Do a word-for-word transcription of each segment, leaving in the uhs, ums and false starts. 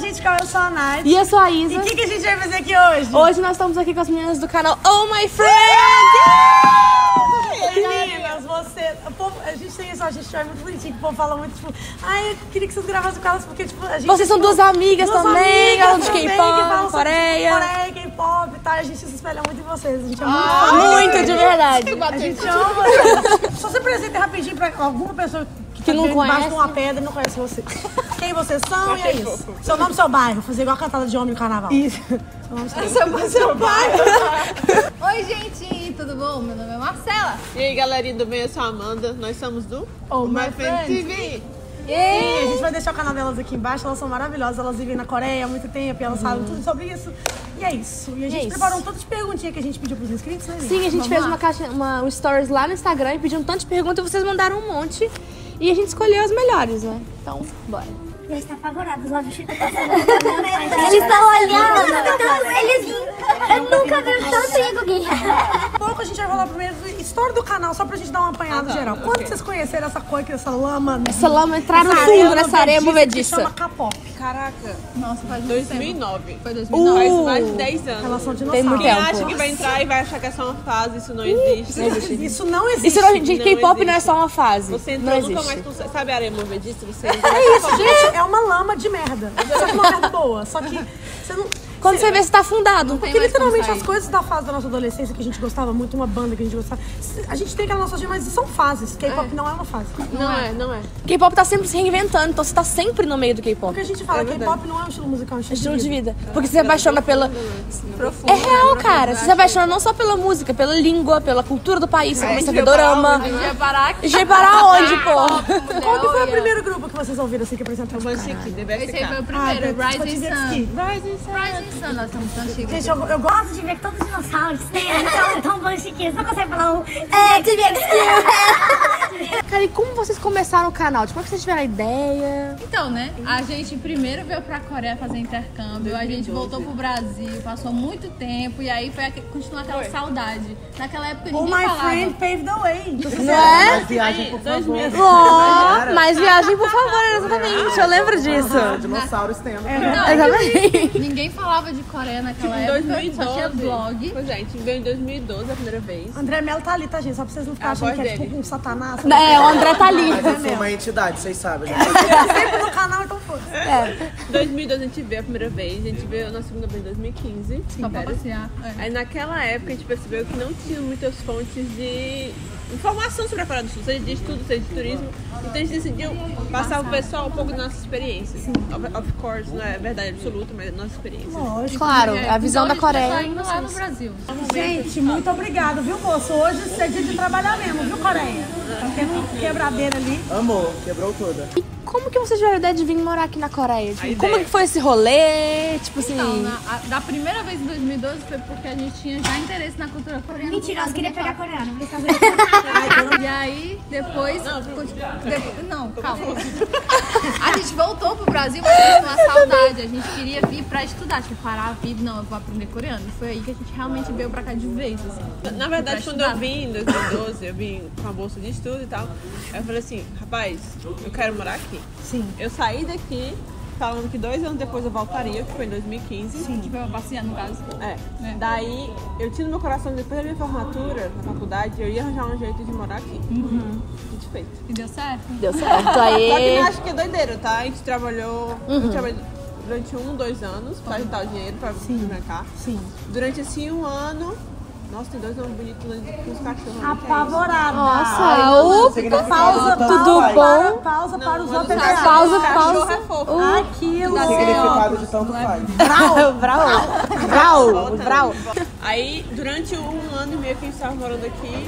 gente, eu sou a Nath. E eu sou a Isa. E o que, que a gente vai fazer aqui hoje? Hoje nós estamos aqui com as meninas do canal Oh My Friend! Meninas, você... O povo, a gente tem isso, a gente é muito bonitinho, que o povo fala muito, tipo... Ai, eu queria que vocês gravassem com elas, porque, tipo, a gente... Vocês são tipo, duas amigas duas também, amigas elas de também, K-pop, que falam sobre, Coreia. tipo, Coreia, K-pop e tal, a gente se espelha muito em vocês, a gente é muito Ah, fã. muito, de verdade. A gente ama vocês. Só se apresenta rapidinho pra alguma pessoa que, Que tá não debaixo conhece. de uma pedra e não conhece você. Quem vocês são e é isso. Seu nome e seu bairro, fazer igual a cantada de homem no carnaval. Isso. Seu nome e seu bairro. Seu bairro. Oi, gente, tudo bom? Meu nome é Marcela. E aí, galerinha do bem, eu sou a Amanda. Nós somos do Oh My My Friend Friend. T V. E a gente vai deixar o canal delas aqui embaixo, elas são maravilhosas, elas vivem na Coreia há muito tempo e elas sabem tudo sobre isso. E é isso. E a gente isso. preparou um tanto de perguntinhas que a gente pediu pros inscritos, né? Sim, a gente Vamos fez lá. uma, caixa, uma um stories lá no Instagram e pediu um tanto de perguntas e vocês mandaram um monte. E a gente escolheu as melhores, né? Então, bora. Eles estão apavorados lá no Chico. Eles estão olhando. Eles... Eu nunca vi tanto Igor. Pouco a gente vai falar primeiro da história do canal, só pra gente dar uma apanhada Ah, tá, geral. ok. Quando vocês conheceram essa coisa, essa lama... Essa lama entrar no essa fundo nessa areia Que movediça. chama K-pop. Caraca, Nossa, faz muito dois mil e tempo. nove. Foi dois mil e nove. Faz Uh, mais de dez anos. Elas são Tem dinossauros. muito Quem tempo. acha que vai entrar e vai achar que é só uma fase, isso não existe. Isso não existe. Isso não, de Não K-pop não é existe. só uma fase. Você não entrou, nunca existe. mais consegue. Sabe a areia movediça? Você entra, É isso, gente. É uma lama de merda. Só que uma merda boa. Só que você não... Quando você vê, você tá afundado. Porque mais como literalmente sair. as coisas da fase da nossa adolescência que a gente gostava muito, uma banda que a gente gostava. A gente tem aquela nostalgia, mas são fases. K-pop não é uma fase. Não é, não é. K-pop tá sempre se reinventando, então você tá sempre no meio do K-pop. Porque a gente fala, É que K-pop não é um estilo musical, é um estilo, Estilo de de vida. vida. Porque você se apaixona pela. Profundo. É real, cara. Você se apaixona não só pela música, pela língua, pela cultura do país. Você começa a ver dorama. A gente vai parar aqui. A gente vai parar onde, pô? Qual que foi o primeiro grupo que vocês ouviram assim que apresentou os Mas caras? aqui, deve Esse aí foi o ficar. primeiro, Ah, Rising Jet Sun. Ski. Rising Sun. Rising Sun, nós estamos tão chiques. Gente, eu, eu gosto Gosto de ver que todos os dinossauros têm tão, tão bons chiquinhos. Não consegue falar um... É, de ver que... Cara, e como vocês começaram o canal? Tipo, como é que vocês tiveram a ideia? Então, né, a gente primeiro veio pra Coreia fazer intercâmbio, a gente voltou pro Brasil, passou muito tempo e aí foi aqu- continuar aquela saudade. Naquela época Oh ninguém My falava. Friend Paved the Way. Não é? Mais viagem, por favor. Ó, mais viagem, por favor, exatamente. Eu lembro disso. Dinossauros tendo. Exatamente. Ninguém falava de Coreia naquela Em época, dois mil e só tinha doze. blog. Pois é, a gente veio em dois mil e doze a primeira vez. André Melo tá ali, tá, gente? Só pra vocês não ficarem A achando voz que é dele. tipo um satanás. É, o André tá ali. Mas eu sou uma entidade, vocês sabem. Né? Sempre no canal, então foda. Em dois mil e doze a gente veio a primeira vez, a gente veio na segunda vez em dois mil e quinze. Só pra férias. passear. É. Aí naquela época a gente percebeu que não tinha muitas fontes de informação sobre a Coreia do Sul, seja de estudo, seja de turismo. Então a gente decidiu passar pro pessoal um pouco da nossa experiência. Of, of course, não é verdade absoluta, mas é nossa experiência. Lógico. Claro, É, a visão da então a gente Coreia. tá indo lá no Brasil. Gente, muito obrigada, viu, moço? Hoje é dia de trabalhar mesmo, viu, Coreia? Tá tendo quebradeira ali. Amor, quebrou toda. E como que vocês tiveram a ideia de vir morar aqui na Coreia? Tipo, A como ideia. que foi esse rolê? Tipo assim. Então, na, a, da primeira vez em dois mil e doze foi porque a gente tinha já interesse na cultura coreana. Mentira, eu queria pegar coreano. Mas fazer... E aí, depois... Não, depois, não calma. A gente voltou pro Brasil, mas teve uma saudade. A gente queria vir pra estudar, tipo, parar a vida. Não, eu vou aprender coreano. E foi aí que a gente realmente veio pra cá de vez, assim. Na verdade, Pra quando estudar. eu vim em dois mil e doze, eu vim com a bolsa de estudo e tal. Aí eu falei assim, rapaz, eu quero morar aqui. Sim. Eu saí daqui falando que dois anos depois eu voltaria, que foi em dois mil e quinze. A gente veio passear, no caso. É. É. Daí, eu tinha no meu coração, depois da minha formatura na faculdade, eu ia arranjar um jeito de morar aqui. Dito e feito. E deu certo? Deu certo Só que aí. eu acho que é doideira, tá? A gente trabalhou, eu trabalhei durante um, dois anos pra juntar o dinheiro pra vir pra cá. Sim. Durante assim um ano. Nossa, tem dois nomes bonitos com os cachorros. né? Apavorada. Nossa, o Pausa, Tudo pausa, bom? Pausa Não, para os mas outros. o cachorro- Pausa, o cachorro pausa. é fofo. Aquilo. Significado de tanto faz. Brau, brau, brau, brau. Aí, durante um ano e meio que a gente estava morando aqui,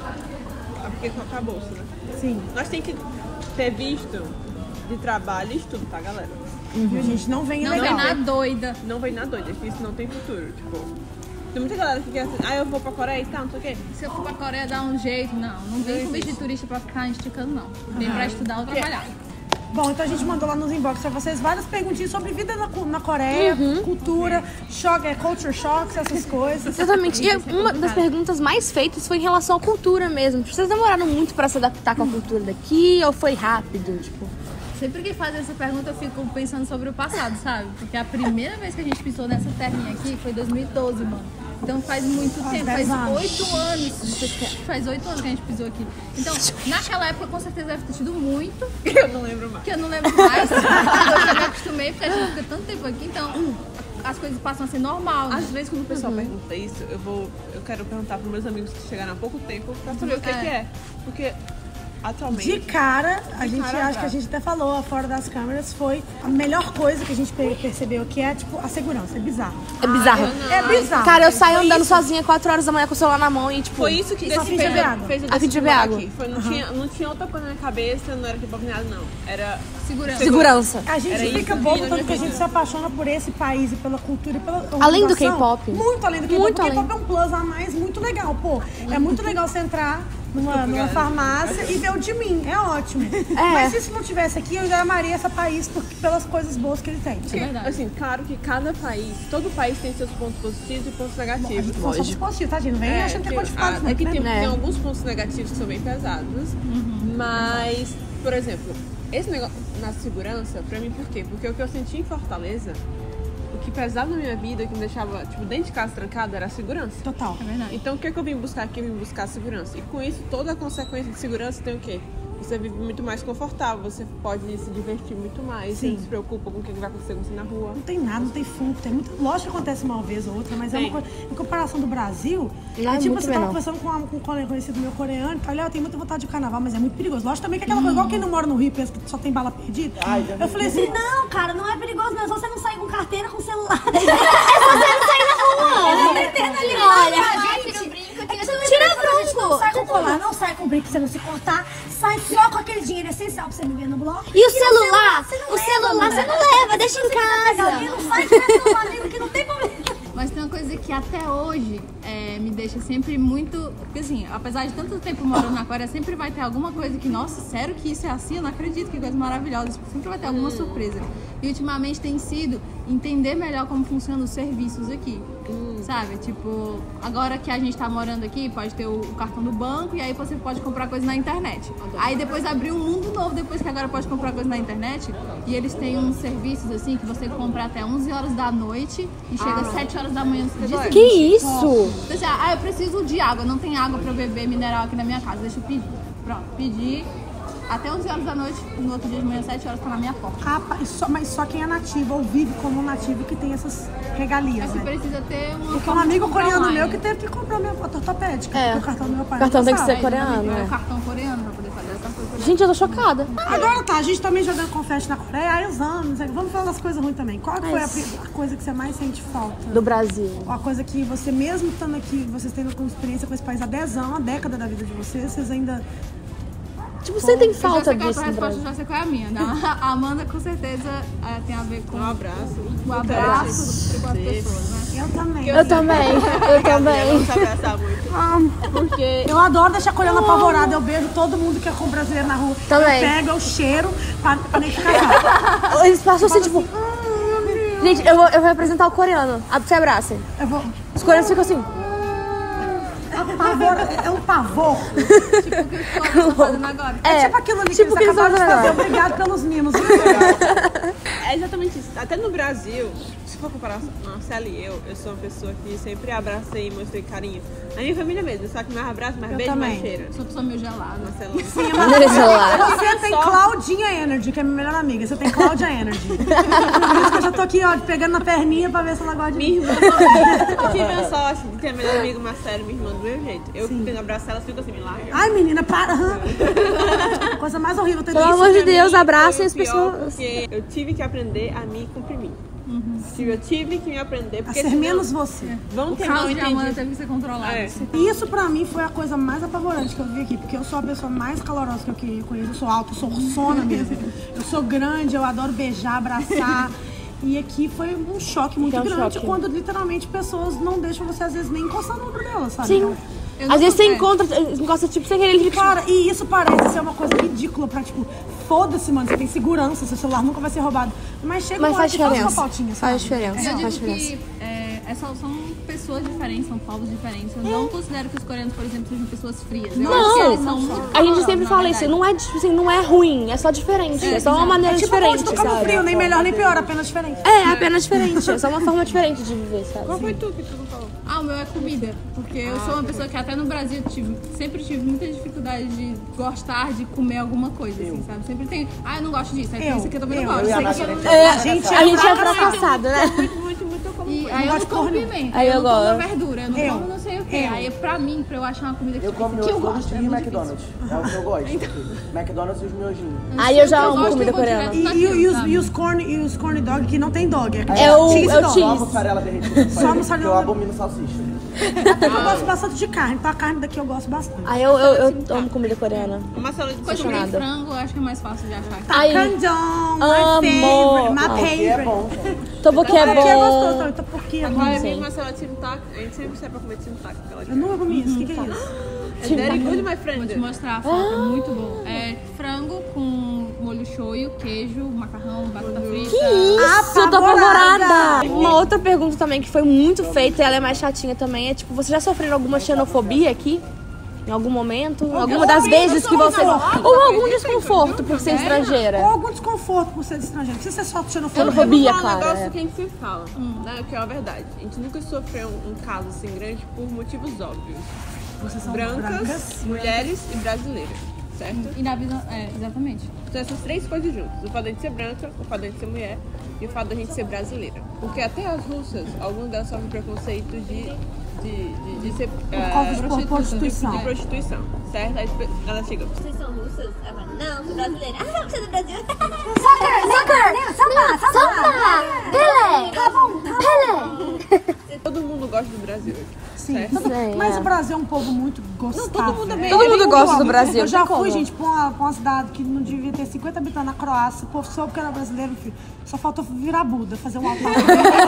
porque com a bolsa, né? Sim. Nós tem que ter visto de trabalho e estudo, tá, galera? Viu, gente? Não vem Não legal. vem na doida. Não vem na doida, que isso não tem futuro, tipo... Tem muita galera que quer assim, ah, eu vou pra Coreia e tal, não sei o quê. Se eu for pra Coreia dar um jeito, não. Não vem com bicho de turista pra ficar esticando, não. Vem pra estudar ou trabalhar. Bom, então a gente mandou lá nos inbox pra vocês várias perguntinhas sobre vida na, cu- na Coreia, cultura, choque, é, culture shocks, essas coisas. Exatamente. E uma das perguntas mais feitas foi em relação à cultura mesmo. Vocês demoraram muito pra se adaptar com a cultura daqui ou foi rápido? Tipo, Sempre que fazem essa pergunta, eu fico pensando sobre o passado, sabe? Porque a primeira vez que a gente pisou nessa terrinha aqui foi em dois mil e doze, mano. Então faz muito Faz tempo, dez faz anos. oito anos. Faz oito anos que a gente pisou aqui. Então, naquela época, com certeza deve ter tido muito. Eu não lembro mais. Que eu não lembro mais. Eu já me acostumei, porque a gente fica tanto tempo aqui, então as coisas passam a ser normal. Às vezes, quando o pessoal pergunta isso, eu vou, eu quero perguntar para meus amigos que chegaram há pouco tempo pra saber o que É. que é. Porque atualmente... De cara, a gente cara, acho que a gente até falou fora das câmeras, foi a melhor coisa que a gente pe- percebeu, que é tipo a segurança. É bizarro. É bizarro. É bizarro. Cara, eu saio andando sozinha quatro horas da manhã com o celular na mão e, tipo... Foi isso que Só decidiu, fim de beber água. fez eu A fim de decidir beber morar água. aqui. Foi, não, tinha, não tinha outra coisa na minha cabeça, não era tipo opinado, não. Era Segurança. Segurança. A gente Era fica isso, bobo vida, tanto que a minha gente vida. se apaixona por esse país e pela cultura e pela Além do organização. K-pop. Muito além do K-pop. Muito O K-pop além. é um plus a mais muito legal, pô. É muito legal você entrar numa, numa farmácia e ver o de mim. É ótimo. Mas se isso não tivesse aqui, eu já amaria esse país por, pelas coisas boas que ele tem. É verdade. assim, claro que cada país, todo país tem seus pontos positivos e pontos negativos. São só positivos, tá, gente? Não vem achando que é que- codificado. ah, é que né? tem, É. tem alguns pontos negativos que são bem pesados, mas, por exemplo, esse negócio na segurança, pra mim, por quê? Porque o que eu senti em Fortaleza, o que pesava na minha vida, o que me deixava, tipo, dentro de casa trancada, era a segurança. Total. É verdade. Então, o que, é que eu vim buscar aqui? Eu vim buscar a segurança. E com isso, toda a consequência de segurança tem o quê? Você vive muito mais confortável, você pode se divertir muito mais, você Sim. não se preocupa com o que vai acontecer com você na rua. Não tem nada, não tem furto. Tem muito, lógico que acontece uma vez ou outra, mas é Tem. uma coisa. Em comparação do Brasil, Lá é é tipo, muito você tava menor. conversando com, uma, com um colega conhecido meu coreano e tal, olha, eu tenho muita vontade de carnaval, mas é muito perigoso. Lógico também que é aquela coisa, igual quem não mora no Rio pensa que só tem bala perdida. Ai, já eu falei assim, não, Não, cara, não é perigoso, não. É só você não sair com carteira, com celular. É só você não sair na rua. Eu tô entendendo ali. Olha, gente, tira bronco. Não sai com colar, não sai com brinco pra você não se cortar. Sai só com aquele dinheiro essencial pra você viver no bloco. E o celular? você não O leva, celular você mulher. não leva, deixa em Se você quiser pegar casa. alguém, não sai com o celular dentro, que não tem problema. Mas tem uma coisa que até hoje é, me deixa sempre muito... Porque assim, apesar de tanto tempo morando na Coreia, sempre vai ter alguma coisa que, nossa, sério que isso é assim? Eu não acredito, que coisa maravilhosa. Sempre vai ter alguma surpresa. E ultimamente tem sido entender melhor como funcionam os serviços aqui. Sabe? Tipo, agora que a gente tá morando aqui, pode ter o cartão do banco e aí você pode comprar coisa na internet. Aí depois abriu um mundo novo, depois que agora pode comprar coisa na internet. E eles têm uns serviços assim que você compra até onze horas da noite e chega às sete horas da manhã no dia Que seguinte. isso? Então, assim, ah, eu preciso de água, não tem água pra eu beber mineral aqui na minha casa, deixa eu pedir. Pronto, pedi. Até onze horas da noite, no outro dia de manhã, sete horas, tá na minha porta. Rapaz, só, mas só quem é nativo ou vive como um nativo que tem essas regalias, Mas você né? precisa ter uma. Porque um forma de amigo comprar coreano online. meu que teve que comprar minha foto ortopédica, É. porque o cartão do meu pai O cartão não tem que passava. ser coreano, É o né? cartão coreano pra poder fazer essa coisa. Gente, eu tô chocada. Agora tá, a gente também jogando confete na Coreia, aí os anos, aí vamos falar das coisas ruins também. Qual que foi a, pri- a coisa que você mais sente falta? Do Brasil. Ou a coisa que você, mesmo estando aqui, vocês tendo como experiência com esse país há dez anos, uma década da vida de vocês, vocês ainda... Tipo, você tem Eu já falta sei qual é a disso tua no resposta, Brasil. já sei qual é a minha. Da a Amanda, com certeza, é, tem a ver com Um abraço. o abraço com as pessoas, né? Eu também. Eu também, eu também. Vamos se abraçar muito. Porque Eu adoro deixar a coreana apavorada, eu beijo todo mundo que é com brasileiro na rua. Também. Eu pego, eu cheiro, pra, pra nem ficar mal. Eles passam assim, tipo... Gente, eu vou, eu vou apresentar o coreano. Ah, você abraça. Eu vou... Os coreanos ficam assim. Pavor, é um pavor. Tipo o que os coreanos estão fazendo agora. É, tipo aquilo ali tipo que eles que eles acabaram de fazem fazer. agora. Obrigado pelos mimos. é exatamente isso. Até no Brasil, se for comparar a Marcela e eu, eu sou uma pessoa que sempre abracei e mostrei carinho. A minha família mesmo, só que mais abraço, mais Eu beijo, também. mais cheiro. Eu sou pessoa meio gelada. Marcela. Deixa lá. Você tem Claudinha Energy, que é minha melhor amiga. Você tem Cláudia Energy. Por isso que eu já tô aqui, ó, pegando na perninha pra ver se ela gosta de mim. Minha irmã, eu tive a sorte de ter a melhor amiga Marcela e minha irmã do meu jeito. Eu tento abraçar elas, fico assim, me larga. Ai, menina, para. Coisa mais horrível. Ter Pelo isso. amor de Pra Deus, mim, abracem foi as o pior, pessoas. Porque eu tive que aprender a me comprimir. Eu tive que me aprender, A porque ser senão menos você. vão O ter caos mal de Amanda entendido. teve que ser controlado. É. Isso pra mim foi a coisa mais apavorante que eu vi aqui, porque eu sou a pessoa mais calorosa que eu que- conheço. Eu sou alta, eu sou ursona mesmo. Eu sou grande, eu adoro beijar, abraçar. E aqui foi um choque muito É um grande choque. quando literalmente pessoas não deixam você às vezes nem encostar no ombro dela, sabe? Sim. Eu não Às vezes sou- você é. encontra, encosta tipo sem querer, ele fica... Cara, e isso parece ser uma coisa ridícula pra, tipo, foda-se, mano, você tem segurança, seu celular nunca vai ser roubado. Mas chega Mas uma hora faz que faz uma diferença. faltinha, sabe? Faz diferença, Eu faz digo diferença. que é, é só, são pessoas diferentes, são povos diferentes. Eu não considero que os coreanos, por exemplo, sejam pessoas frias. Eu acho que eles são muito A gente sempre calorosos, fala na isso, verdade. não é, tipo assim, não é ruim, é só diferente. É, só uma maneira É tipo diferente, gosto do Cabo sabe? Frio, nem melhor nem pior, apenas diferente. É, apenas diferente. É só uma forma diferente de viver, sabe? Qual foi tu que tu não falou? Ah, o meu é comida. Porque eu sou uma pessoa que até no Brasil tive, sempre tive muita dificuldade de gostar de comer alguma coisa, assim, sabe? Sempre tem, ah, eu não gosto disso, aí tem Eu, isso aqui eu também eu, não gosto. eu e a isso aqui eu Nath, não- É, A gente a gente é fracassado. fracassado, né? Muito, muito, muito eu como E coisa. aí eu não gosto de como corno. pimenta, Aí eu eu não como gosto. verdura, eu não Eu. como não sei o quê. Eu. Aí pra mim, pra eu achar uma comida que Eu como tipo, que eu miojo gosto, todo é dia e muito McDonald's. É o que eu gosto. McDonald's e os miojinhos. Aí eu já Eu amo gosto, comida eu vou coreana. direto. E, e, e os, e, os corn, e os corn dog que não tem dog. É, É o- cheese é o dog. cheese. Só a mussarela derretida. Só a mussarela. Eu abomino salsicha. Até que eu gosto bastante de carne, então a carne daqui eu gosto bastante. Aí eu, eu, eu amo comida coreana. Uma salada de Depois comprei Apaixonada. frango, eu acho que é mais fácil de achar. Aí, Candong, Amo. my favorite, my Ah, Que é favorite. bom, gente. toboque é Porque é gostoso bom. também, então por que é bom? Agora eu Sim. vi uma salada de simtak, a gente sempre sai pra comer de simtak. Eu nunca comi isso, o que, que é isso? É very good, my Vou te friend. mostrar a foto, é muito bom. É frango com molho shoyu, queijo, macarrão, batata frita. Isso, eu tô Apavorada. apavorada. Uma outra pergunta também que foi muito feita e ela é mais chatinha também é tipo, você já sofreu alguma xenofobia aqui? Em algum momento? Alguma das vezes que você... Ou algum desconforto por ser estrangeira? Ou algum desconforto por ser de estrangeiro. Não precisa ser só xenofobia. Xenofobia, Eu vou falar um cara. negócio que a gente sempre fala, né, que é a verdade. A gente nunca sofreu um, um caso assim grande por motivos óbvios. Vocês são Brancas, brancas. mulheres e brasileiras, certo? E na vida, é, exatamente. Então essas três coisas juntas. O fato de a gente ser branca, o fato de a gente ser mulher e o fato de a gente ser brasileira. Porque até as russas, algumas delas sofrem preconceito de, de, de, de ser eh, causa de prostituta, prostituição. De, de prostituição, certo? Aí ela chega, Vocês são russas? Ela, não, sou brasileira. Ah, você é do Brasil? Soccer, soccer, samba, samba. Pelé, tá bom, Pelé. todo mundo gosta do Brasil. Sim, certo? todo- Sim, mas é. o Brasil é um povo muito gostável. todo mundo é bem- Todo mundo gosta do Eu Brasil. já tem fui, como. gente, pra uma, pra uma cidade que não devia ter cinquenta habitantes na Croácia. O povo soube que era brasileiro, filho. Só faltou virar Buda, fazer um altar.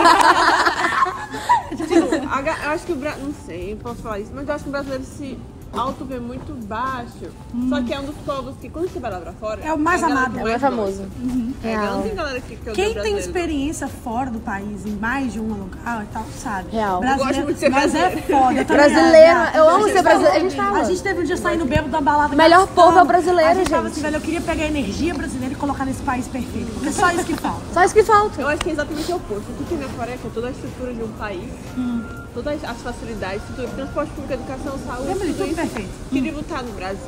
Tipo, a ga- eu acho que o Brasil, não sei, posso falar isso, mas eu acho que o brasileiro se auto vê muito baixo. Só que é um dos povos que, quando você vai lá pra fora, É o mais a galera amado. que É mais gosta. famoso. É, Real. não tem galera que, que odeia Quem tem brasileiro. experiência fora do país, em mais de um lugar e tal, sabe? Real. Eu gosto muito de ser mas é brasileiro. foda. eu também Brasileiro, acho, eu amo gente ser brasileiro. A gente tava- fala. A gente teve um dia saindo bêbado da balada. Melhor gastando. povo é o brasileiro, A gente tava gente. assim, velho, eu queria pegar a energia brasileira e colocar nesse país perfeito. Porque só isso que falta. Só isso que falta. Eu acho que é exatamente o oposto. O que tem na Coreia que é toda a estrutura de um país, todas as facilidades, tudo, transporte público, educação, saúde, Lembra de tudo tudo isso. perfeito. Queria voltar no Brasil.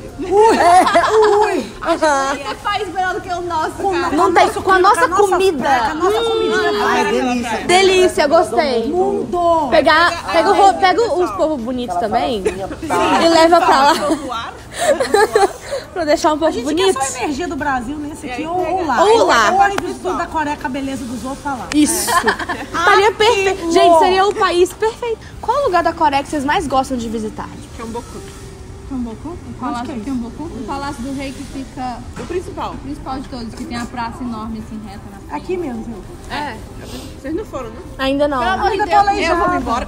Ui! É país melhor do que o nosso, Com, cara. Não tem- com a nossa comida. Com a nossa comidinha. Ai, vai. delícia. Delícia, gostei. Mundo! Pegar, pega, o, ro- pega os povos bonitos também e leva pra lá Voar, pra deixar um A povo gente bonito. quer só a energia do Brasil nesse aqui aí ou, pega- ou lá. Ou lá. Ou a gente estuda da Coreia com a beleza dos outros pra lá. Isso. Estaria perfeito. Gente, seria o país perfeito. Qual lugar da Coreia que vocês mais gostam de visitar? que é um bocu. Gyeongboku, o Palácio que é de Gyeongboku, o Palácio do Rei que fica O principal. o principal de todos, que tem a praça enorme assim reta na frente. Aqui mesmo, viu? É. Vocês não foram, né? Ainda não. Amiga, tô Eu vou aleijada. embora.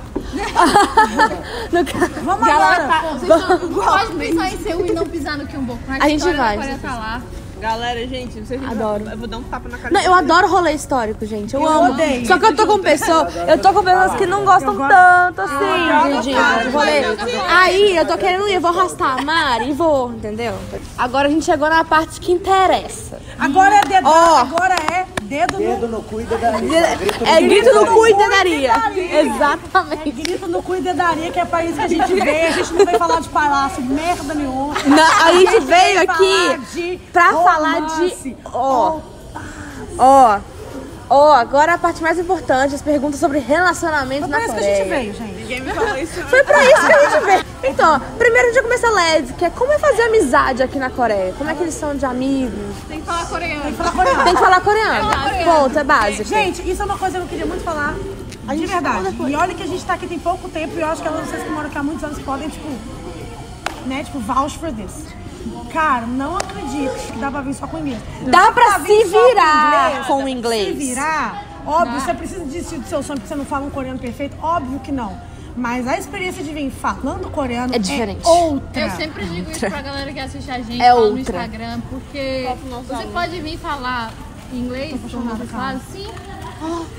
No ca- Vamos agora. Vocês não pode pensar em Seul e não pisar no Gyeongboku. A gente história vai. da Coreia tá lá. Galera, gente, vocês não Adoro. Eu vou dar um tapa na cara Não, de eu vocês. adoro rolê histórico, gente. Eu, Eu amo. odeio. Só que eu tô com pessoas, eu tô com pessoas que não gostam tanto assim de, de, de rolê. Aí eu tô querendo ir, eu vou arrastar a Mari e vou, entendeu? Agora a gente chegou na parte que interessa. Agora é dedo, Ó. agora é dedo no... Dedo no cu e dedaria. É grito no cu e dedaria. dedaria. Exatamente. Grito no cu e dedaria, que é país que a gente veio. A gente não veio falar de palácio, merda nenhuma. Na- a gente veio Falar aqui de pra falar romance. de. Ó, ó, ó, agora a parte mais importante, as perguntas sobre relacionamento Foi na pra isso que a gente Coreia. veio, gente. Ninguém me falou isso. Foi pra isso que a gente veio. Então, primeiro a gente começa leve, que é como é fazer amizade aqui na Coreia. Como é que eles são de amigos. Tem que falar coreano. Fala coreano. Tem que falar coreano. Ponto, é básico. Gente, isso é uma coisa que eu queria muito falar. De verdade. E olha que a gente tá aqui tem pouco tempo e eu acho que vocês que moram aqui há muitos anos podem, tipo, né, tipo, vouch for this. Cara, não acredito que dá pra vir só com inglês. Dá pra vir se só com virar inglês, com o Se inglês. virar, óbvio, você precisa desistir do seu sonho porque você não fala um coreano perfeito? Óbvio que não. Mas a experiência de vir falando coreano É diferente. outra. Eu sempre digo isso pra galera que assiste a gente É lá no outra. Instagram, porque você pode vir falar inglês, como você fala, sim.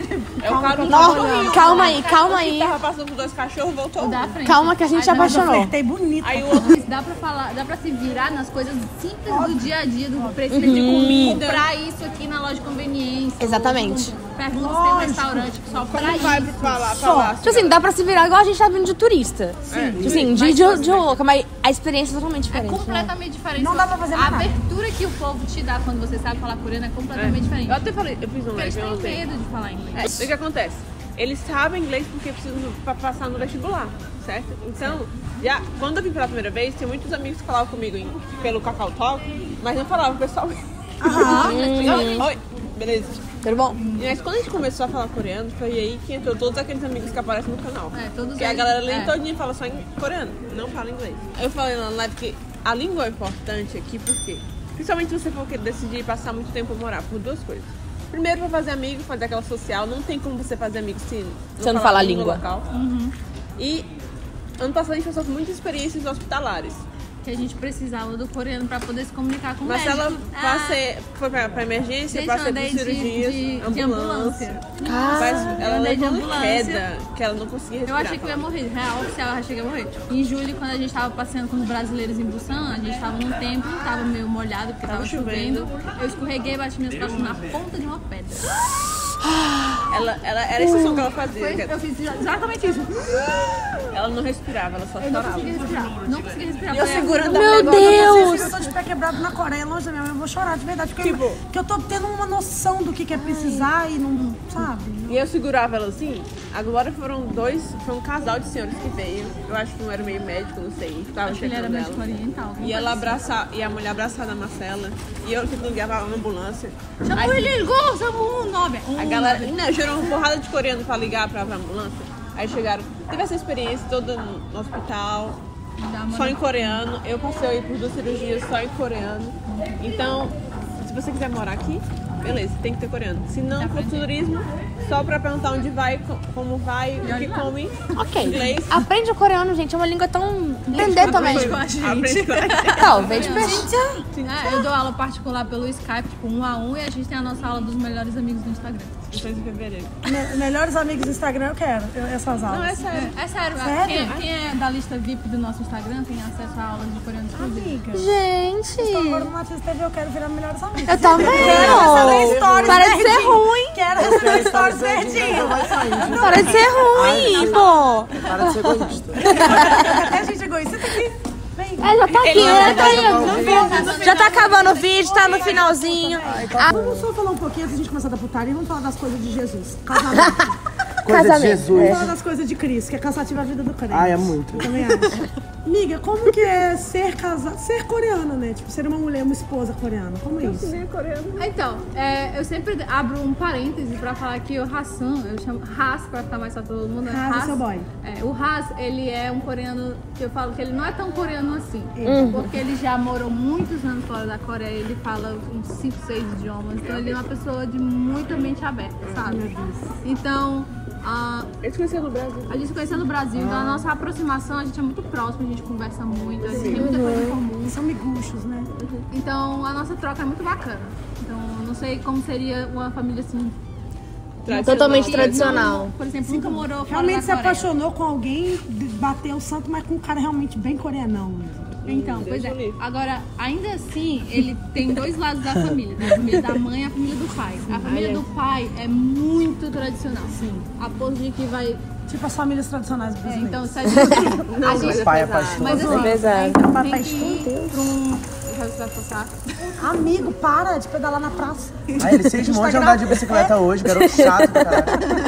É o cara Não, calma aí, calma aí. Tava passando com dois cachorros, voltou. Da frente. Calma que a gente se Aí, mas apaixonou. Flertei bonito. Aí o outro Dá pra falar, dá pra se virar nas coisas simples do dia a dia, do preço de comida. Comprar isso aqui na loja de conveniência. Exatamente. Ou, pergunta se tem um restaurante só pra como vai isso. falar, falar Tipo assim, dá pra se virar igual a gente tá vindo de turista. É. Tipo assim, de, de, de louca, mas a experiência é totalmente É diferente. né? completamente diferente. Não dá pra fazer A mais nada. abertura que o povo te dá quando você sabe falar coreano é completamente diferente. Eu até falei, eu fiz um Porque eles live têm ontem. medo de falar inglês. É, o que acontece? Eles sabem inglês porque precisam pra passar no vestibular, certo? Então, já, quando eu vim pela primeira vez, tem muitos amigos que falavam comigo em, pelo Kakao Talk, mas não falavam pessoalmente. Então, oi, beleza. Tudo bom? Mas quando a gente começou a falar coreano, foi aí que entrou todos aqueles amigos que aparecem no canal. É, todos Que a eles- galera lê é. todinha fala só em coreano, não fala inglês. Eu falei na live que a língua é importante aqui, por quê? Principalmente se você for querer decidir passar muito tempo a morar, por duas coisas. Primeiro, pra fazer amigo, fazer aquela social. Não tem como você fazer amigo se Você não fala a língua. local. E ano passado a gente passou por muitas experiências hospitalares. Que a gente precisava do coreano pra poder se comunicar com o Mas médico. ela Ah, passei, foi pra, pra emergência, gente, eu passei por andei de- cirurgias, de- de ambulância. ambulância. Mas ela andei de levou uma ambulância. queda, que ela não conseguia Eu respirar. achei que eu ia morrer, real oficial, eu achei que eu ia morrer. Em julho, quando a gente tava passeando com os brasileiros em Busan, a gente tava num templo, tava meio molhado porque tava, chovendo. Eu escorreguei e bati minhas costas na ponta de uma pedra. Ela, ela, era esse som que ela fazia. Foi, que eu fiz exatamente isso. Ela não respirava, ela só Eu não chorava. consegui respirar. Não consegui respirar. E eu Foi a- segurando a Meu negócio. Deus! Eu tô de pé quebrado na Coreia, longe da minha mãe, eu vou chorar de verdade. Porque, Tipo- eu, porque eu tô tendo uma noção do que, que é precisar e não, sabe? E eu segurava ela assim. Agora foram dois, foi um casal de senhores que veio. Eu acho que um era meio médico, não sei. Tava Acho que ele era checando médico ela. oriental. alguma E ela coisa abraçar, e a mulher abraçada a Marcela. E eu que ligava a ambulância. assim. Chamou Aí, ele, ligou, chamou um nome. a galera, não, gerou uma porrada de coreano pra ligar pra, pra ambulância. Aí chegaram, teve essa experiência toda no, no hospital, só em coreano. Eu passei aí por duas cirurgias só em coreano. Então, se você quiser morar aqui, beleza, tem que ter coreano. Se não for turismo, só pra perguntar onde vai, co- como vai, o que come. Ok. Inglês. Aprende o coreano, gente. É uma língua tão... Entender também. Aprende com a gente. Talvez pra... É, eu dou aula particular pelo Skype, tipo, um a um, e a gente tem a nossa aula dos melhores amigos do Instagram. Depois de fevereiro. Me- melhores amigos do Instagram, eu quero eu- essas aulas. Não, é sério. É sério, Sério? Quem, quem é da lista V I P do nosso Instagram tem acesso a aulas de coreano exclusivo. Amiga. Gente... Então agora no Matheus T V eu quero virar melhores amigos. Eu também, Quero receber stories Para de ser verdinho. ruim. Quero receber stories verdinho. Vai sair. Para de ser ruim, pô. Para de ser egoísta. Até gente egoísta. Senta aqui. Vem. É, já tá aqui, né? Tá aí. Não Já tá acabando o vídeo, tá no finalzinho. Ah, Vamos só falar um pouquinho antes de a gente começar da putaria. Vamos falar das coisas de Jesus. Casamento. Coisa de Casamento. Jesus. Vamos falar das coisas de Cristo, que é cansativa a vida do crente. Ah, é muito. Eu também acho. Amiga, como que é ser casada, ser coreana, né? Tipo, ser uma mulher, uma esposa coreana. Como é isso? Então, é, eu sempre abro um parêntese pra falar que o Hassan, eu chamo Has pra ficar mais fácil pra todo mundo. Has é seu boy. É, o Has, ele é um coreano que eu falo que ele não é tão coreano assim. Porque ele já morou muitos anos fora da Coreia, ele fala uns cinco, seis idiomas. Então ele é uma pessoa de muita mente aberta, sabe? Então, a, Eles conheceram no Brasil. a gente se conheceu no Brasil, então a nossa aproximação, a gente é muito próximo, a gente conversa muito, a gente tem muita coisa em comum. São miguxos, né? Então a nossa troca é muito bacana. Então eu não sei como seria uma família assim. totalmente que tradicional. não, por exemplo, nunca morou fora Realmente da se Coreia. apaixonou com alguém, de- bateu o santo, mas com um cara realmente bem coreanão mesmo. Então, Deus pois é. o livre. Agora, ainda assim, ele tem dois lados da família. Tem a família da mãe e a família do pai. A família do pai é muito tradicional. Sim. A ponto de que vai... Tipo as famílias tradicionais É, brasileiras. então, se a gente... a gente Meu pai é pastor. mas assim, Pesado. então, Papai tem que ir pra um... Já vai passar. Amigo, para de pedalar na praça. Ah, ele seis montes de andar de bicicleta hoje, garoto chato, cara.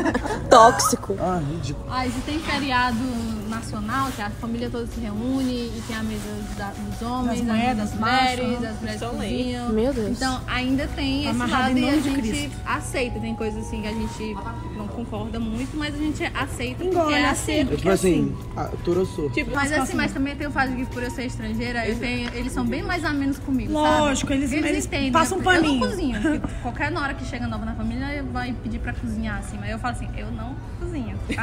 Tóxico. Ah, ridículo. Ah, e se tem feriado nacional, que a família toda se reúne e tem a mesa da- dos homens, Das a mesa mulheres, das machos, mulheres, né? as mulheres São lei. cozinham. Meu Deus. Então ainda tem esse Amarrado lado em e a nome de gente Cristo. aceita. Tem coisas assim que a gente não concorda muito, mas a gente aceita porque Engole, é aceita. assim. Eu, tipo assim, ah, Torossô. Tipo, Mas assim, mas também tem o fato de que por eu ser estrangeira, eu tenho, eles são bem mais amenos comigo, sabe? Lógico, eles- eles entendem. passam um eu, paninho. Eu não cozinho. porque Qualquer hora que chega nova na família vai pedir pra cozinhar, assim. Mas eu falo assim, eu não não cozinham, tá?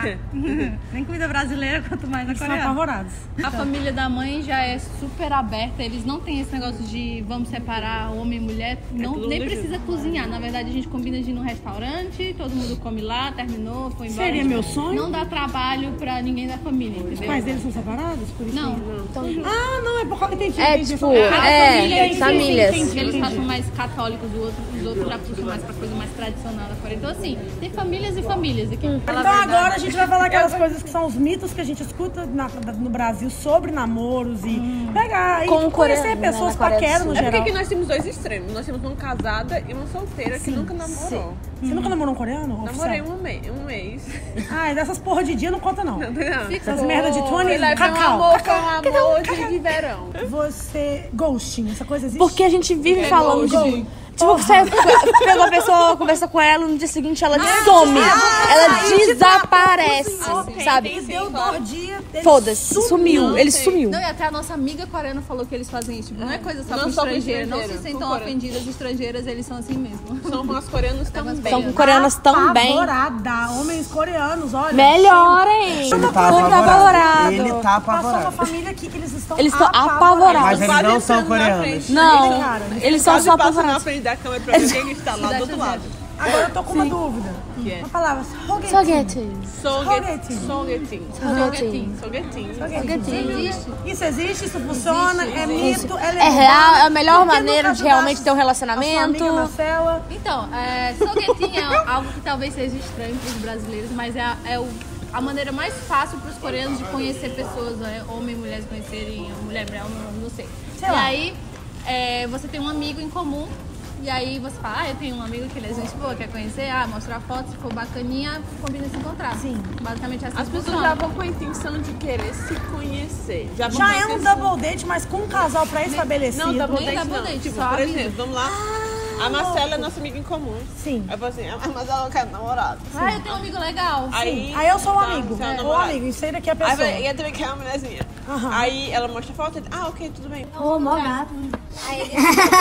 Nem comida brasileira, quanto mais a São coreana. apavorados. A família da mãe já é super aberta, eles não têm esse negócio de vamos separar homem e mulher, não, tudo nem junto. precisa cozinhar. Na verdade, a gente combina de ir num restaurante, todo mundo come lá, terminou, foi embora. Seria meu sonho? Não dá trabalho pra ninguém da família, Os entendeu? pais deles são separados? Por isso Não. que- Ah, não, é por causa que entendi. É, entendi. tipo, Ah, é, família, entendi, famílias. entendi, Eles entendi. são mais católicos, os outros, os outros já puxam mais pra coisa mais tradicional da Coreia. Então, assim, tem famílias e famílias aqui. Fala Então a verdade. agora a gente vai falar aquelas coisas que são os mitos que a gente escuta na- no Brasil sobre namoros e pegar e Com o conhecer coreano, né, pessoas na Coreia do paquera Sul. no É porque geral. aqui nós temos dois extremos. Nós temos uma casada e uma solteira que nunca namorou. Você nunca namorou um coreano? Namorei Oficial? um, me um mês. Ah, e dessas porra de dia não conta não. Não. Essas merda de Foi vinte, lá, foi um cacau. amor, foi um amor de, de verão. Você, ghosting, essa coisa existe? Porque a gente vive falando de... ghosting. Tipo, você pegou a pessoa, conversa com ela, no dia seguinte ela some. Ela desaparece, sabe? E deu dois dias, ele Foda-se, sumiu. Ele sumiu. Não, e até a nossa amiga coreana falou que eles fazem isso. Tipo, não é coisa só Não com só com estrangeira. Não se estrangeiro, sentam com coreano. ofendidas estrangeiras, eles são assim mesmo. São com as coreanas também. São com coreanas também. Apavorada. Homens coreanos, olha. Melhorem. Ele tá Muito apavorado. apavorado. Ele tá Passou uma apavorado. família aqui que eles estão Eles estão apavorados. Mas eles Quase não são entrando na coreanos. frente. Não, Cara, eles são Quase só passa na apavorados. frente da câmera pra ver quem está lá do outro lado. Agora eu tô com uma dúvida. Que é? Uma palavra. Sogetin. Sogetin. Sogetin. Sogetin. Sogetin. Sogetin. Sogetin. Isso existe, isso funciona, é mito, é É legal. real, é a melhor Por que maneira nunca de realmente ter um ajudasse a sua relacionamento. amiga Marcela? Então, é, sogetin é algo que talvez seja estranho para os brasileiros, mas é, a- é o- a maneira mais fácil para os coreanos de conhecer pessoas, né? Homem e mulher se conhecerem, mulher, mulher, não, não sei. Sei e lá. aí, é, você tem um amigo em comum, e aí você fala, ah, eu tenho um amigo que ele é gente boa, quer conhecer, ah, mostrar foto, se for bacaninha, combina se encontrar. Sim. Basicamente assim As pessoas funciona. já vão com a intenção de querer se conhecer. Já, vão Já com a é um intenção- double date, mas com um casal pré-estabelecido. Não, double Nem date double não. date, Tipo, só por amigo. exemplo, vamos lá. A Marcela é nossa amiga em comum. Sim. Aí eu falo assim, ah, mas ela não quer namorado. Ah, eu tenho um amigo legal. Aí, Aí eu sou um tá, amigo. você é um Ou namorado. amigo, isso aí daqui é a Aí pessoa. vai- e eu também quero uma mulherzinha. Aham. Aí ela mostra a foto e ah, ok, tudo bem. Ô, mó gato. Aí ele...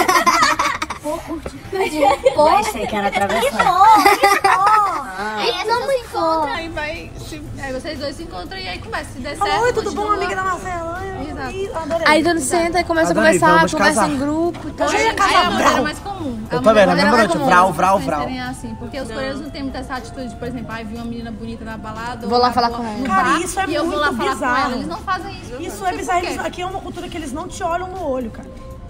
Pô, curti. Pô, achei que era atravessar. Aí não me encontra. Aí vai se... Aí vocês dois se encontram e aí começa. Se der certo, Oi, tudo bom, continua. amiga da Marcela? Ai, Exato. ih, adorei. Aí quando senta e começa Adorei, a conversar, vamos conversa casar. em grupo e tal. Hoje é Aí é a casal maneira brau. mais comum. Eu A tô vendo, maneira a mesma mais noite, comum. vral, vral, Vocês vral. serem assim, porque os coreanos não têm muita essa atitude de, por exemplo, ai, vi uma menina bonita na balada. Vou ou lá na falar rua, com ela. no Cara, bar, isso é e eu vou lá muito falar com bizarro. ela. Eles não fazem isso. Isso não é sei bizarro. por quê. Eles- Aqui é uma cultura que eles não te olham no olho, cara.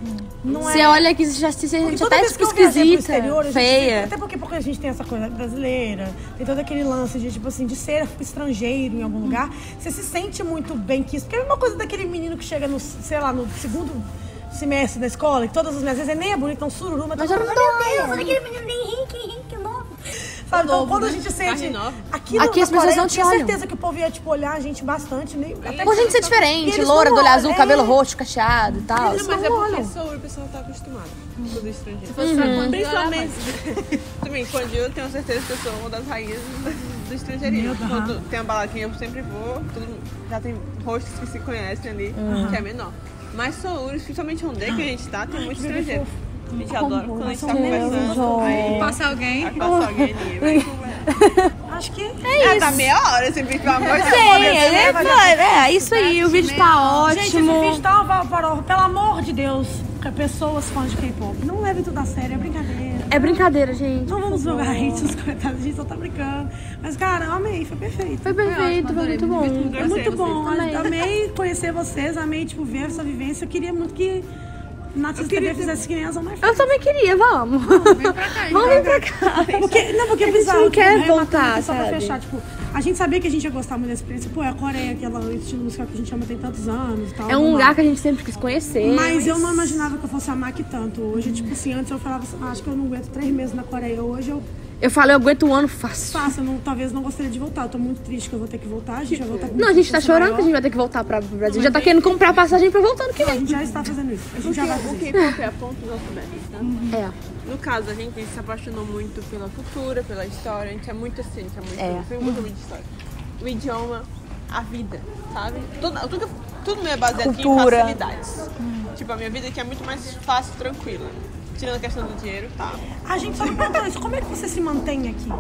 Não Você é... olha que já se Porque sente toda até vez que tipo eu viajei pro esquisita, exterior, a gente feia. tem- até porque, porque a gente tem essa coisa brasileira, tem todo aquele lance de, tipo assim, de ser estrangeiro em algum lugar, você se sente muito bem que isso. Porque é a mesma coisa daquele menino que chega no, sei lá, no segundo semestre da escola, que todas as minhas vezes ele nem é bonito, então sururu, mas, Mas tá eu todo não mundo, Meu Deus, aquele menino nem Henrique, Henrique novo. sabe? Então novo, quando a né? gente Carne sente. nova. Aqui, no- Aqui na as pessoas Coreia, não eu te tinha olham. certeza que o povo ia, tipo, olhar a gente bastante. Nem, até Por gente ser E diferente, eles loura, não do olho azul, olham, cabelo é. roxo, cacheado e tal. Eles Mas é não porque olham. Seul, o pessoal tá acostumado com os estrangeiros. Se fosse pra quando Principalmente, também, quando eu tenho certeza que eu sou uma das rainhas do, do estrangeirismo. Quando tem uma baladinha, eu sempre vou, todo mundo- já tem rostos que se conhecem ali, que é menor. Mas Seul, principalmente onde que a gente tá, tem muito estrangeiro. A gente adora quando a gente tá conversando, aí Passa alguém. aí passa alguém ali, vai conversar. Acho que. É, tá meia hora, sempre pelo amor de Deus. Sim, é, é, é isso aí, o vídeo tá Gente, esse ótimo. vídeo tá uma farofa. Pelo amor de Deus, que pessoas fãs de K-pop. Não levem tudo a sério, é brincadeira. É brincadeira, gente. Não vamos jogar hate nos comentários, a gente só tá brincando. Mas, cara, eu amei, foi perfeito. Foi perfeito, foi muito bom. É muito bom, também. amei conhecer vocês, amei, tipo, ver essa vivência. Eu queria muito que Nath T V fizesse que nem a Zona Eu também queria, vamos. Vem pra cá, Vamos vir pra cá. Porque, não, porque é A gente bizarro. não tipo, quer né, voltar, Matheus, só pra sabe? fechar, tipo, a gente sabia que a gente ia gostar muito da experiência. Pô, é a Coreia, aquela estilo musical que a gente ama tem tantos anos e tal. É um vamos lá. lugar que a gente sempre quis conhecer. Mas eu não imaginava que eu fosse amar aqui tanto. Hoje, tipo assim, antes eu falava assim, ah, acho que eu não aguento três meses na Coreia. Hoje eu Eu falei, eu aguento um ano fácil. faço, eu não, talvez não gostaria de voltar. Eu tô muito triste que eu vou ter que voltar. A gente vai voltar com Não, a gente tá força chorando maior. que a gente vai ter que voltar pra, pro Brasil. Já tá querendo comprar passagem pra voltar no que A vem. gente já está fazendo isso. A gente já vai fazer O isso. K-pop é a ponta do alfabeto, né? É. No caso, a gente se apaixonou muito pela cultura, pela história. A gente é muito assim, a gente é muito, É. sempre muito, muito de história. O idioma, a vida, sabe? Tudo, tudo, tudo meu é baseado Cultura. em facilidades. Tipo, a minha vida aqui é muito mais fácil e tranquila. Tirando a questão do dinheiro, tá. A gente só me perguntou isso. Como é que você se mantém aqui?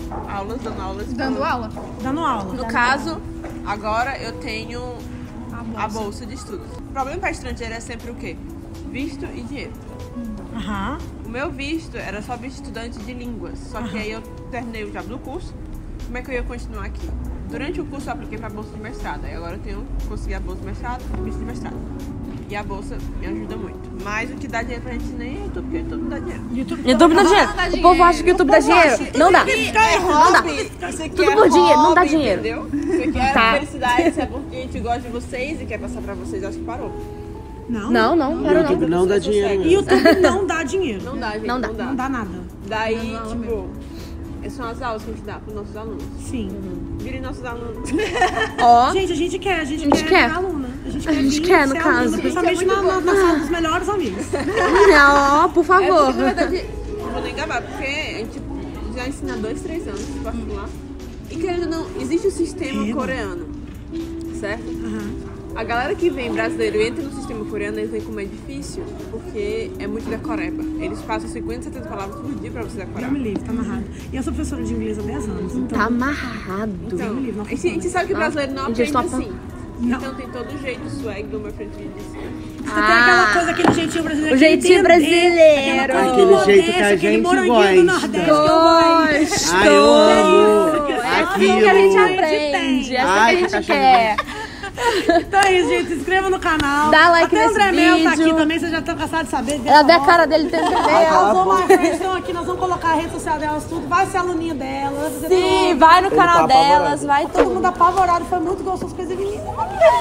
aulas, dando aulas. Dando aula? Dando aula. No caso, agora eu tenho a bolsa de estudos. O problema para estrangeiro é sempre o quê? Visto e dinheiro. Aham. O meu visto era só visto estudante de línguas, só que aí eu terminei o job do curso. Como é que eu ia continuar aqui? Durante o curso eu apliquei para a bolsa de mestrado, aí agora eu tenho consegui a bolsa de mestrado, visto de mestrado. E a bolsa me ajuda muito. Mas o que dá dinheiro pra gente nem é YouTube, porque o YouTube não dá dinheiro. YouTube, YouTube dá dinheiro. O povo acha que o YouTube dá dinheiro. Não dá. É hobby. Isso aqui Tudo é por dinheiro, não dá hobby, dinheiro. Entendeu? Isso aqui é Tá. felicidade, isso é porque a gente gosta de vocês e quer passar pra vocês. Acho que parou. Não. Não, não, para YouTube não. não dá dinheiro. E YouTube não dá dinheiro. Não dá, gente. Não dá. Não dá nada. Daí, tipo, essas são as aulas que a gente dá pros nossos alunos. Sim. Virem nossos alunos. Ó, Gente, a gente quer, a gente, gente quer, quer. ser aluna. A gente A quer, gente vir quer, no ser caso. aluna, principalmente na, na, na sala dos melhores amigos. ó, por É favor. porque, na verdade, não vou nem gabar, porque a gente já ensina dois, três anos de particular. E querendo ou não, existe o sistema Eba. coreano, certo? Aham. A galera que vem brasileiro e entra no sistema coreano, eles veem como é difícil, porque é muito decoreba. Eles passam cinquenta, setenta palavras por dia pra você Deus decorar. me livre, tá amarrado. E eu sou professora de inglês há dez anos, então... Tá amarrado. Então, me livre, não a gente, a gente sabe que brasileiro não Gente, aprende stop. assim. Não. Então tem todo o jeito, o swag do meu friend disse. Você tem aquela coisa, aquele jeitinho brasileiro. O que jeitinho entender, brasileiro. aquela coisa Aquele do jeito que a Nordeste, aquele gente moranguinho do gosta. Nordeste que eu gosto. Ai, eu amo. É assim que a gente Aquilo. aprende. É assim Ai, que a que gente cachorro quer. Então é isso, gente. Se inscreva no canal. Dá like Até o nesse André Mel tá vídeo. aqui também, vocês já estão cansados de saber. Ela vê a cara dele tem Elas vão lá, friends, estão aqui, nós vamos colocar a rede social delas tudo. Vai ser aluninha delas. vai ser Sim, tudo. vai no Ele canal tá delas, apavorado. vai Todo tudo. mundo apavorado, foi muito gostoso, coisa de mim.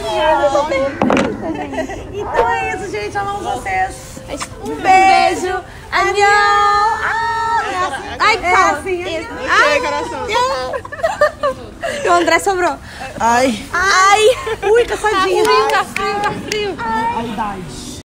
Então é isso, gente. Amamos vocês. Um beijo. Anhão. Ai, É calma. assim, é assim. Ai, coração. O André sobrou. Ai. Ai. Ui, caçadinha. Tá frio, tá frio, tá frio. A idade.